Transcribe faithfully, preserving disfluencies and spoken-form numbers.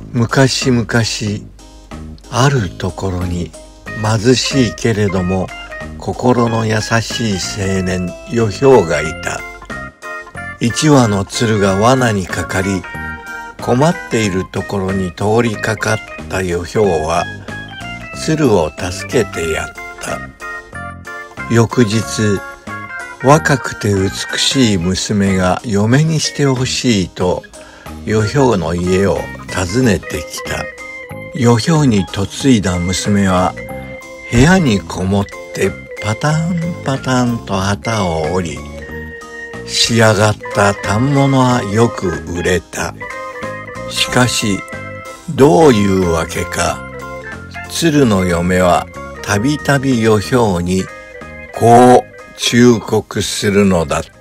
昔々あるところに貧しいけれども心の優しい青年よひょうがいた。一羽の鶴が罠にかかり困っているところに通りかかったよひょうは鶴を助けてやった。翌日、若くて美しい娘が嫁にしてほしいとよひょうの家を訪ねてきた。よひょうに嫁いだ娘は部屋にこもってパタンパタンと旗を折り、仕上がった反物はよく売れた。しかしどういうわけか鶴の嫁はたびたびよひょうにこう忠告するのだった。